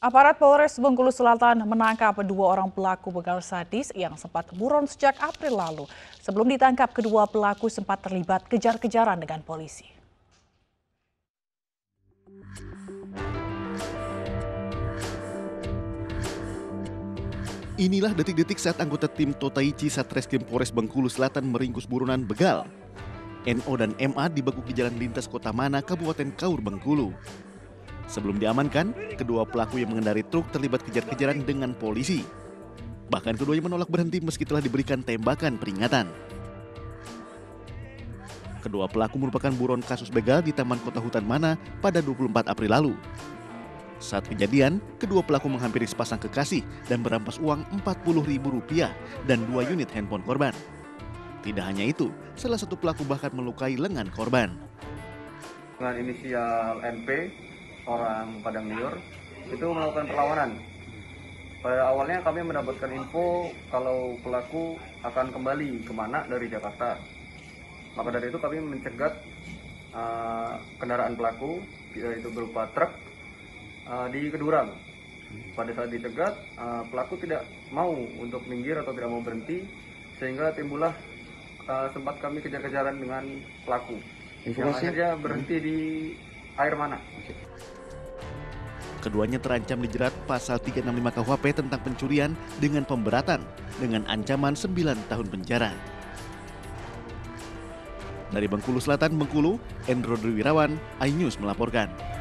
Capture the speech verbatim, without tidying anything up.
Aparat Polres Bengkulu Selatan menangkap dua orang pelaku begal sadis yang sempat buron sejak April lalu. Sebelum ditangkap, kedua pelaku sempat terlibat kejar-kejaran dengan polisi. Inilah detik-detik saat anggota tim Totaichi Satreskrim Polres Bengkulu Selatan meringkus buronan begal. N O dan M A dibekuk di jalan lintas Kota Mana, Kabupaten Kaur, Bengkulu. Sebelum diamankan, kedua pelaku yang mengendarai truk terlibat kejar-kejaran dengan polisi. Bahkan keduanya menolak berhenti meski telah diberikan tembakan peringatan. Kedua pelaku merupakan buron kasus begal di Taman Kota Hutan Mana pada dua puluh empat April lalu. Saat kejadian, kedua pelaku menghampiri sepasang kekasih dan merampas uang empat puluh ribu rupiah dan dua unit handphone korban. Tidak hanya itu, salah satu pelaku bahkan melukai lengan korban. Dengan inisial N P, orang Padang Liur, itu melakukan perlawanan. Pada awalnya kami mendapatkan info kalau pelaku akan kembali kemana dari Jakarta. Maka dari itu kami mencegat uh, kendaraan pelaku, yaitu berupa truk, uh, di Kedurang. Pada saat dicegat, uh, pelaku tidak mau untuk minggir atau tidak mau berhenti, sehingga timbullah uh, sempat kami kejar-kejaran dengan pelaku. Yang akhirnya berhenti di air mana. Keduanya terancam dijerat pasal tiga enam lima K U H P tentang pencurian dengan pemberatan dengan ancaman sembilan tahun penjara. Dari Bengkulu Selatan, Bengkulu, Endro Wirawan, iNews melaporkan.